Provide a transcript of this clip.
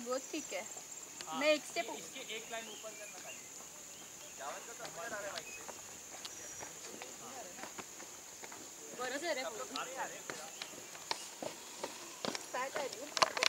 वो ठीक है। मैं एक स्टेप इसके एक लाइन ऊपर करना खाली। जावन का तो अंदर आ रहा है बाइक पे। बरस है रे आ रहे स्टार्ट है।